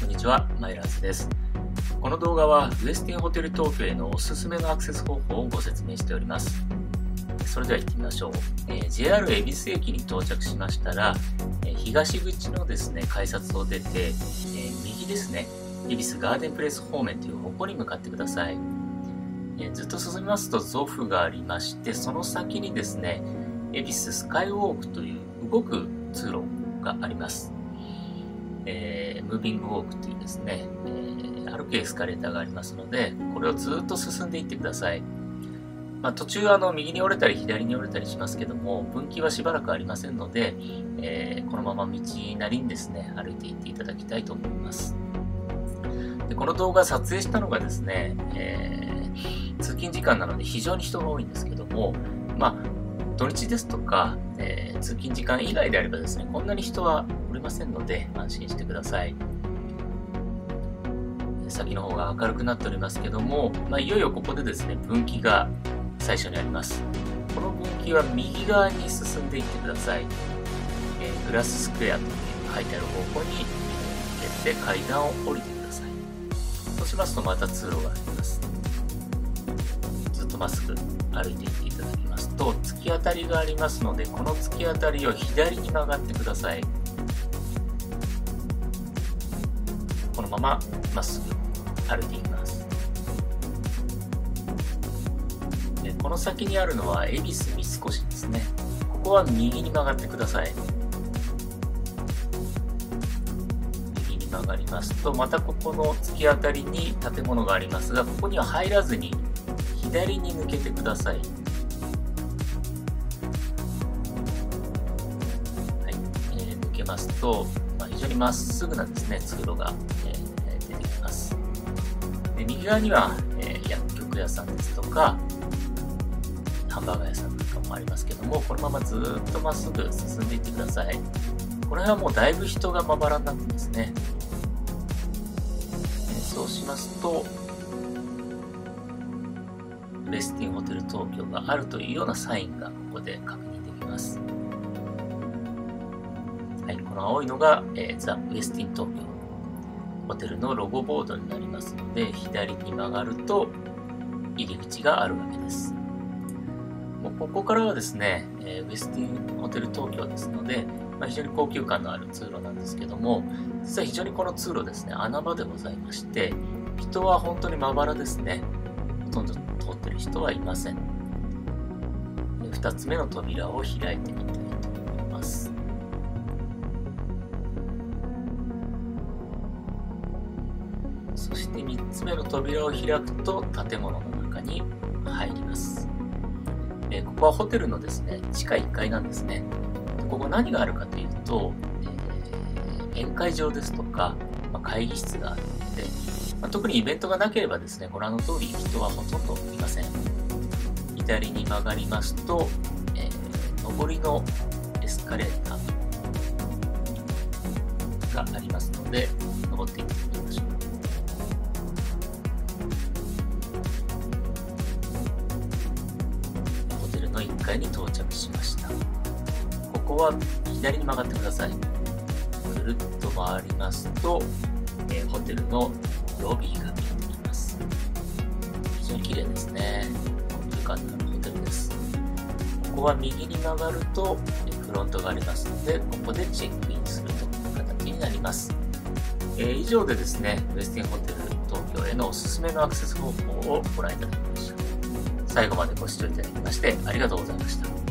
にちは、マイラーズです。この動画はウェスティンホテル東京へのおすすめのアクセス方法をご説明しております。それでは行ってみましょう。JR 恵比寿駅に到着しましたら、東口のですね、改札を出て、右ですね、恵比寿ガーデンプレイス方面という方向に向かってください。ずっと進みますとゾフがありまして、その先にですね、恵比寿スカイウォークという動く通路があります。ムービングウォークというですね、歩くエスカレーターがありますので、これをずっと進んでいってください。途中右に折れたり左に折れたりしますけども、分岐はしばらくありませんので、このまま道なりにですね、歩いていっていただきたいと思います。でこの動画撮影したのがですね、通勤時間なので非常に人が多いんですけども、土日ですとか、通勤時間以外であればですね、こんなに人はおりませんので安心してください。先の方が明るくなっておりますけども、いよいよここでですね、分岐が最初にあります。この分岐は右側に進んでいってください。グラススクエアと書いてある方向に向けて階段を降りてください。そうしますとまた通路があります。ずっとまっすぐ歩いていっていただきますと、突き当たりがありますので、この突き当たりを左に曲がってください。このまままっすぐ歩いていきます。この先にあるのは恵比寿三越ですね。ここは右に曲がってください。右に曲がりますと、またここの突き当たりに建物がありますが、ここには入らずに左に抜けてください。抜けますと、非常にまっすぐなですね、通路が、出てきます。で右側には、薬局屋さんですとか、ハンバーガー屋さんとかもありますけども、このままずっとまっすぐ進んでいってください。この辺はもうだいぶ人がまばらになってますね。そうしますと、ウェスティンホテル東京があるというようなサインがここで確認できます。この青いのが、ザ・ウェスティン東京ホテルのロゴボードになりますので、左に曲がると入り口があるわけです。もうここからはですね、ウェスティンホテル東京ですので、非常に高級感のある通路なんですけども、実は非常にこの通路ですね、穴場でございまして、人は本当にまばらですね。ほとんど通ってる人はいません。2つ目の扉を開いてみたいと思います。そして3つ目の扉を開くと建物の中に入ります。ここはホテルのですね、地下1階なんですね。ここ何があるかというと、宴会場ですとか、会議室があるので、特にイベントがなければですね、ご覧の通り人はほとんどいません。左に曲がりますと、上りのエスカレーターがありますので、登っていってみましょう。ホテルの1階に到着しました。ここは左に曲がってください。ぐるっと回りますと、ホテルのロビーが見えてきます。非常に綺麗ですね。高級感のあるホテルです。ここは右に曲がるとフロントがありますので、ここでチェックインするという形になります。以上でですね、ウェスティンホテル東京へのおすすめのアクセス方法をご覧いただきました。最後までご視聴いただきましてありがとうございました。